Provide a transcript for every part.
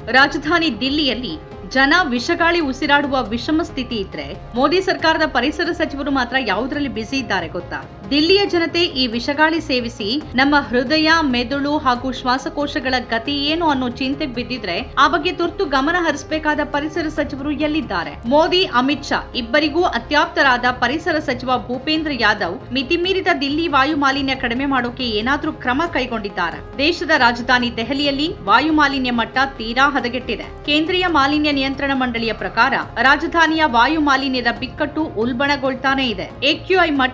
ರಾಜಧಾನಿ ದಿಲ್ಲಿಯಲ್ಲಿ ಜನ ವಿಷಗಾಳಿ ಉಸಿರಾಡುವ ವಿಷಮ ಸ್ಥಿತಿ ಇದ್ರೆ ಮೋದಿ ಸರ್ಕಾರದ ಪರಿಸರ ಸಚಿವರು ಮಾತ್ರ ಯಾವುದರಲ್ಲಿ ಬ್ಯುಸಿ ಇದ್ದಾರೆ ಗೊತ್ತಾ? ದಿಲ್ಲಿಯ ಜನತೆ ಈ ವಿಷಗಾಳಿ ಸೇವಿಸಿ ನಮ್ಮ ಹೃದಯ, ಮೆದುಳು ಹಾಗೂ ಶ್ವಾಸಕೋಶಗಳ ಗತಿ ಏನು ಅನ್ನೋ ಚಿಂತೆಗೆ ಬಿದ್ದಿದ್ರೆ ಆ ಬಗ್ಗೆ ತುರ್ತು ಗಮನ ಹರಿಸಬೇಕಾದ ಪರಿಸರ ಸಚಿವರು ಎಲ್ಲಿದ್ದಾರೆ? ಮೋದಿ, ಅಮಿತ್ ಶಾ ಇಬ್ಬರಿಗೂ ಅತ್ಯಾಪ್ತರಾದ ಪರಿಸರ ಸಚಿವ ಭೂಪೇಂದ್ರ ಯಾದವ್ ಮಿತಿಮೀರಿದ ದಿಲ್ಲಿ ವಾಯು ಮಾಲಿನ್ಯ ಕಡಿಮೆ ಮಾಡೋಕೆ ಏನಾದ್ರೂ ಕ್ರಮ ಕೈಗೊಂಡಿದ್ದಾರೆ? ದೇಶದ ರಾಜಧಾನಿ ದೆಹಲಿಯಲ್ಲಿ ವಾಯು ಮಾಲಿನ್ಯ ಮಟ್ಟ ತೀರಾ ಹದಗೆಟ್ಟಿದೆ. ಕೇಂದ್ರೀಯ ಮಾಲಿನ್ಯ ನಿಯಂತ್ರಣ ಮಂಡಳಿಯ ಪ್ರಕಾರ ರಾಜಧಾನಿಯ ವಾಯು ಮಾಲಿನ್ಯದ ಬಿಕ್ಕಟ್ಟು ಉಲ್ಬಣಗೊಳ್ತಾನೆ ಇದೆ. AQI ಮಟ್ಟ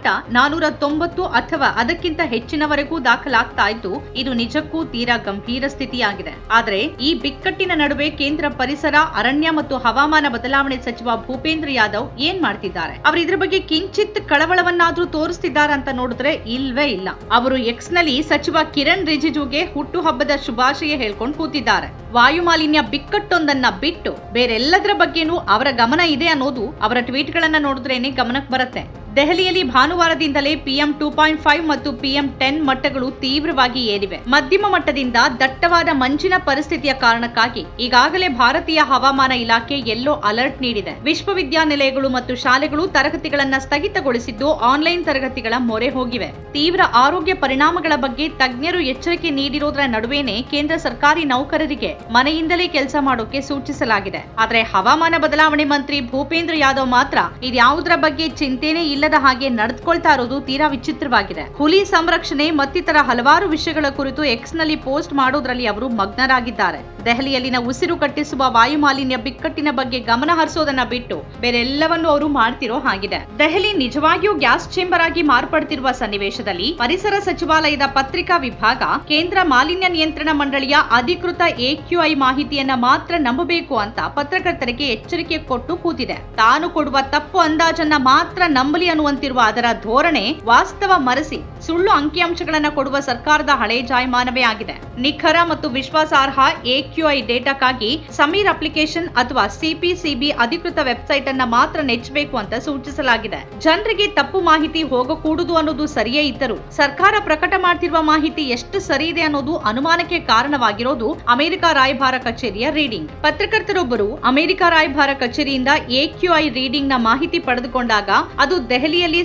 490 ಅಥವಾ ಅದಕ್ಕಿಂತ ಹೆಚ್ಚಿನವರೆಗೂ ದಾಖಲಾಗ್ತಾ ಇದ್ದು ಇದು ನಿಜಕ್ಕೂ ತೀರಾ ಗಂಭೀರ ಸ್ಥಿತಿಯಾಗಿದೆ. ಆದರೆ ಈ ಬಿಕ್ಕಟ್ಟಿನ ನಡುವೆ ಕೇಂದ್ರ ಪರಿಸರ, ಅರಣ್ಯ ಮತ್ತು ಹವಾಮಾನ ಬದಲಾವಣೆ ಸಚಿವ ಭೂಪೇಂದ್ರ ಯಾದವ್ ಏನ್ ಮಾಡ್ತಿದ್ದಾರೆ? ಅವರು ಇದ್ರ ಬಗ್ಗೆ ಕಿಂಚಿತ್ ಕಳವಳವನ್ನಾದ್ರೂ ತೋರಿಸ್ತಿದ್ದಾರೆ ಅಂತ ನೋಡಿದ್ರೆ ಇಲ್ವೇ ಇಲ್ಲ. ಅವರು ಎಕ್ಸ್ ನಲ್ಲಿ ಸಚಿವ ಕಿರಣ್ ರಿಜಿಜುಗೆ ಹುಟ್ಟುಹಬ್ಬದ ಶುಭಾಶಯ ಹೇಳ್ಕೊಂಡು ಕೂತಿದ್ದಾರೆ. ವಾಯು ಮಾಲಿನ್ಯ ಬಿಕ್ಕಟ್ಟೊಂದನ್ನ ಬಿಟ್ಟು ಬೇರೆಲ್ಲದರ ಬಗ್ಗೆನೂ ಅವರ ಗಮನ ಇದೆ ಅನ್ನೋದು ಅವರ ಟ್ವೀಟ್ ಗಳನ್ನ ನೋಡಿದ್ರೇನೆ ಗಮನಕ್ಕೆ ಬರುತ್ತೆ. ದೆಹಲಿಯಲ್ಲಿ ಭಾನುವಾರದಿಂದಲೇ PM 2.5 ಮತ್ತು PM 10 ಮಟ್ಟಗಳು ತೀವ್ರವಾಗಿ ಏರಿವೆ. ಮಧ್ಯಮ ಮಟ್ಟದಿಂದ ದಟ್ಟವಾದ ಮಂಜಿನ ಪರಿಸ್ಥಿತಿಯ ಕಾರಣಕ್ಕಾಗಿ ಈಗಾಗಲೇ ಭಾರತೀಯ ಹವಾಮಾನ ಇಲಾಖೆ ಯೆಲ್ಲೋ ಅಲರ್ಟ್ ನೀಡಿದೆ. ವಿಶ್ವವಿದ್ಯಾನಿಲಯಗಳು ಮತ್ತು ಶಾಲೆಗಳು ತರಗತಿಗಳನ್ನ ಸ್ಥಗಿತಗೊಳಿಸಿದ್ದು ಆನ್ಲೈನ್ ತರಗತಿಗಳ ಮೊರೆ ಹೋಗಿವೆ. ತೀವ್ರ ಆರೋಗ್ಯ ಪರಿಣಾಮಗಳ ಬಗ್ಗೆ ತಜ್ಞರು ಎಚ್ಚರಿಕೆ ನೀಡಿರೋದರ ನಡುವೆನೇ ಕೇಂದ್ರ ಸರ್ಕಾರಿ ನೌಕರರಿಗೆ ಮನೆಯಿಂದಲೇ ಕೆಲಸ ಮಾಡೋಕೆ ಸೂಚಿಸಲಾಗಿದೆ. ಆದರೆ ಹವಾಮಾನ ಬದಲಾವಣೆ ಮಂತ್ರಿ ಭೂಪೇಂದ್ರ ಯಾದವ್ ಮಾತ್ರ ಇದ್ಯಾವುದರ ಬಗ್ಗೆ ಚಿಂತೆನೇ ಇಲ್ಲ ಹಾಗೆ ನಡೆದುಕೊಳ್ತಾ ಇರೋದು ತೀರಾ ವಿಚಿತ್ರವಾಗಿದೆ. ಹುಲಿ ಸಂರಕ್ಷಣೆ ಮತ್ತಿತರ ಹಲವಾರು ವಿಷಯಗಳ ಕುರಿತು ಎಕ್ಸ್ ನಲ್ಲಿ ಪೋಸ್ಟ್ ಮಾಡೋದ್ರಲ್ಲಿ ಅವರು ಮಗ್ನರಾಗಿದ್ದಾರೆ. ದೆಹಲಿಯಲ್ಲಿನ ಉಸಿರು ಕಟ್ಟಿಸುವ ವಾಯು ಮಾಲಿನ್ಯ ಬಿಕ್ಕಟ್ಟಿನ ಬಗ್ಗೆ ಗಮನ ಹರಿಸೋದನ್ನ ಬಿಟ್ಟು ಬೇರೆಲ್ಲವನ್ನೂ ಅವರು ಮಾಡ್ತಿರೋ ಹಾಗಿದೆ. ದೆಹಲಿ ನಿಜವಾಗಿಯೂ ಗ್ಯಾಸ್ ಚೇಂಬರ್ ಆಗಿ ಮಾರ್ಪಡ್ತಿರುವ ಸನ್ನಿವೇಶದಲ್ಲಿ ಪರಿಸರ ಸಚಿವಾಲಯದ ಪತ್ರಿಕಾ ವಿಭಾಗ ಕೇಂದ್ರ ಮಾಲಿನ್ಯ ನಿಯಂತ್ರಣ ಮಂಡಳಿಯ ಅಧಿಕೃತ AQI ಮಾಹಿತಿಯನ್ನ ಮಾತ್ರ ನಂಬಬೇಕು ಅಂತ ಪತ್ರಕರ್ತರಿಗೆ ಎಚ್ಚರಿಕೆ ಕೊಟ್ಟು ಕೂತಿದೆ. ತಾನು ಕೊಡುವ ತಪ್ಪು ಅಂದಾಜನ್ನ ಮಾತ್ರ ನಂಬಲಿ ಅನ್ನುವಂತಿರುವ ಅದರ ಧೋರಣೆ ವಾಸ್ತವ ಮರೆಸಿ ಸುಳ್ಳು ಅಂಕಿಅಂಶಗಳನ್ನು ಕೊಡುವ ಸರ್ಕಾರದ ಹಳೆ ಜಾಯಮಾನವೇ ಆಗಿದೆ. ನಿಖರ ಮತ್ತು ವಿಶ್ವಾಸಾರ್ಹ AQI ಡೇಟಾಕ್ಕಾಗಿ ಸಮೀರ್ ಅಪ್ಲಿಕೇಶನ್ ಅಥವಾ CPCB ಅಧಿಕೃತ ವೆಬ್ಸೈಟ್ ಅನ್ನ ಮಾತ್ರ ನೆಚ್ಚಬೇಕು ಅಂತ ಸೂಚಿಸಲಾಗಿದೆ. ಜನರಿಗೆ ತಪ್ಪು ಮಾಹಿತಿ ಹೋಗಕೂಡುದು ಅನ್ನೋದು ಸರಿಯೇ ಇದ್ದರೂ ಸರ್ಕಾರ ಪ್ರಕಟ ಮಾಡ್ತಿರುವ ಮಾಹಿತಿ ಎಷ್ಟು ಸರಿ ಇದೆ ಅನ್ನೋದು ಅನುಮಾನಕ್ಕೆ ಕಾರಣವಾಗಿರೋದು ಅಮೆರಿಕ ರಾಯಭಾರ ಕಚೇರಿಯ ರೀಡಿಂಗ್. ಪತ್ರಕರ್ತರೊಬ್ಬರು ಅಮೆರಿಕ ರಾಯಭಾರ ಕಚೇರಿಯಿಂದ AQI ರೀಡಿಂಗ್ ನ ಮಾಹಿತಿ ಪಡೆದುಕೊಂಡಾಗ ಅದು ದೆಹಲಿಯಲ್ಲಿ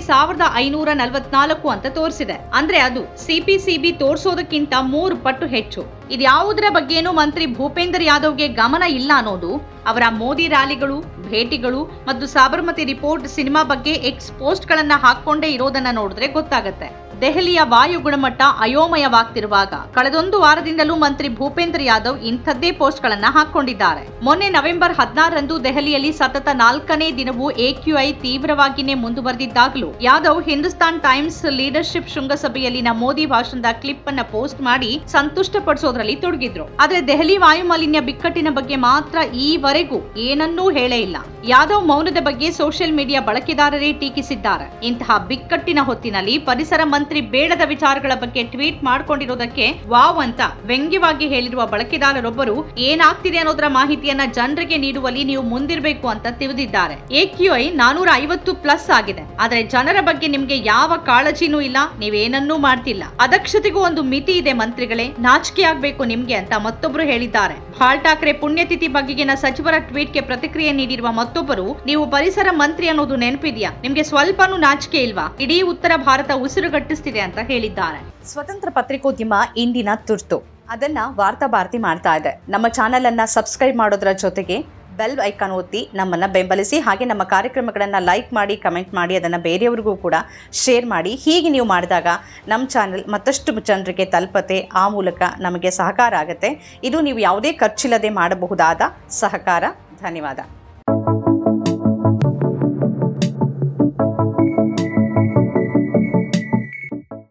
1544 ಅಂತ ತೋರಿಸಿದೆ. ಅಂದ್ರೆ ಅದು CPCB ತೋರಿಸೋದಕ್ಕಿಂತ 3 ಪಟ್ಟು ಹೆಚ್ಚು. ಇದ್ಯಾವುದರ ಬಗ್ಗೆನೂ ಮಂತ್ರಿ ಭೂಪೇಂದ್ರ ಯಾದವ್ಗೆ ಗಮನ ಇಲ್ಲ ಅನ್ನೋದು ಅವರ ಮೋದಿ ರ್ಯಾಲಿಗಳು, ಭೇಟಿಗಳು ಮತ್ತು ಸಾಬರಮತಿ ರಿಪೋರ್ಟ್ ಸಿನಿಮಾ ಬಗ್ಗೆ ಎಕ್ಸ್ ಪೋಸ್ಟ್ ಗಳನ್ನ ಹಾಕೊಂಡೇ ಇರೋದನ್ನ ನೋಡಿದ್ರೆ ಗೊತ್ತಾಗತ್ತೆ. ದೆಹಲಿಯ ವಾಯು ಗುಣಮಟ್ಟ ಅಯೋಮಯವಾಗ್ತಿರುವಾಗ ಕಳೆದೊಂದು ವಾರದಿಂದಲೂ ಮಂತ್ರಿ ಭೂಪೇಂದ್ರ ಯಾದವ್ ಇಂಥದ್ದೇ ಪೋಸ್ಟ್ ಗಳನ್ನ ಹಾಕೊಂಡಿದ್ದಾರೆ. ಮೊನ್ನೆ ನವೆಂಬರ್ 16ರಂದು ದೆಹಲಿಯಲ್ಲಿ ಸತತ 4ನೇ ದಿನವೂ AQI ತೀವ್ರವಾಗಿಯೇ ಮುಂದುವರೆದಿದ್ದಾಗಲೂ ಯಾದವ್ ಹಿಂದೂಸ್ತಾನ್ ಟೈಮ್ಸ್ ಲೀಡರ್ಶಿಪ್ ಶೃಂಗಸಭೆಯಲ್ಲಿನ ಮೋದಿ ಭಾಷಣದ ಕ್ಲಿಪ್ ಅನ್ನ ಪೋಸ್ಟ್ ಮಾಡಿ ಸಂತುಷ್ಟಪಡಿಸೋದ್ರಲ್ಲಿ ತೊಡಗಿದ್ರು. ಆದ್ರೆ ದೆಹಲಿ ವಾಯು ಮಾಲಿನ್ಯ ಬಿಕ್ಕಟ್ಟಿನ ಬಗ್ಗೆ ಮಾತ್ರ ಈವರೆಗೂ ಏನನ್ನೂ ಹೇಳೇ ಇಲ್ಲ. ಯಾದವ್ ಮೌನದ ಬಗ್ಗೆ ಸೋಷಿಯಲ್ ಮೀಡಿಯಾ ಬಳಕೆದಾರರೇ ಟೀಕಿಸಿದ್ದಾರೆ. ಇಂತಹ ಬಿಕ್ಕಟ್ಟಿನ ಹೊತ್ತಿನಲ್ಲಿ ಪರಿಸರ ಮಂತ್ರಿ ಬೇಡದ ವಿಚಾರಗಳ ಬಗ್ಗೆ ಟ್ವೀಟ್ ಮಾಡಿಕೊಂಡಿರೋದಕ್ಕೆ ವಾವ್ ಅಂತ ವ್ಯಂಗ್ಯವಾಗಿ ಹೇಳಿರುವ ಬಳಕೆದಾರರೊಬ್ಬರು ಏನಾಗ್ತಿದೆ ಅನ್ನೋದರ ಮಾಹಿತಿಯನ್ನ ಜನರಿಗೆ ನೀಡುವಲ್ಲಿ ನೀವು ಮುಂದಿರಬೇಕು ಅಂತ ತಿಳಿದಿದ್ದಾರೆ. AQI 450+ ಆಗಿದೆ. ಆದ್ರೆ ಜನರ ಬಗ್ಗೆ ನಿಮ್ಗೆ ಯಾವ ಕಾಳಜಿನೂ ಇಲ್ಲ, ನೀವೇನನ್ನೂ ಮಾಡ್ತಿಲ್ಲ. ಅದಕ್ಷತೆಗೂ ಒಂದು ಮಿತಿ ಇದೆ ಮಂತ್ರಿಗಳೇ, ನಾಚಿಕೆ ಆಗ್ಬೇಕು ನಿಮ್ಗೆ ಅಂತ ಮತ್ತೊಬ್ರು ಹೇಳಿದ್ದಾರೆ. ಬಾಳ್ ಠಾಕ್ರೆ ಪುಣ್ಯತಿಥಿ ಬಗೆಗಿನ ಸಚಿವರ ಟ್ವೀಟ್ಗೆ ಪ್ರತಿಕ್ರಿಯೆ ನೀಡಿರುವ ಮತ್ತೊಬ್ಬರು, ನೀವು ಪರಿಸರ ಮಂತ್ರಿ ಅನ್ನೋದು ನೆನಪಿದೆಯಾ? ನಿಮ್ಗೆ ಸ್ವಲ್ಪನೂ ನಾಚಿಕೆ ಇಲ್ವಾ? ಇಡೀ ಉತ್ತರ ಭಾರತ ಉಸಿರುಗಟ್ಟಿಸ್ತಿದೆ ಅಂತ ಹೇಳಿದ್ದಾರೆ. ಸ್ವತಂತ್ರ ಪತ್ರಿಕೋದ್ಯಮ ಇಂದಿನ ತುರ್ತು. ಅದನ್ನ ವಾರ್ತಾ ಭಾರತಿ ಮಾಡ್ತಾ ಇದೆ. ನಮ್ಮ ಚಾನೆಲ್ ಅನ್ನ ಸಬ್ಸ್ಕ್ರೈಬ್ ಮಾಡೋದ್ರ ಜೊತೆಗೆ ಬೆಲ್ ಐಕಾನ್ ಒತ್ತಿ ನಮ್ಮನ್ನ ಬೆಂಬಲಿಸಿ. ಹಾಗೆ ನಮ್ಮ ಕಾರ್ಯಕ್ರಮಗಳನ್ನ ಲೈಕ್ ಮಾಡಿ, ಕಮೆಂಟ್ ಮಾಡಿ, ಅದನ್ನ ಬೇರೆಯವರಿಗೂ ಕೂಡ ಶೇರ್ ಮಾಡಿ. ಹೀಗೆ ನೀವು ಮಾಡಿದಾಗ ನಮ್ಮ ಚಾನೆಲ್ ಮತ್ತಷ್ಟು ಜನರಿಗೆ ತಲುಪತ್ತೆ. ಆ ಮೂಲಕ ನಮಗೆ ಸಹಕಾರ ಆಗುತ್ತೆ. ಇದು ನೀವು ಯಾವುದೇ ಖರ್ಚಿಲ್ಲದೆ ಮಾಡಬಹುದಾದ ಸಹಕಾರ. ಧನ್ಯವಾದ.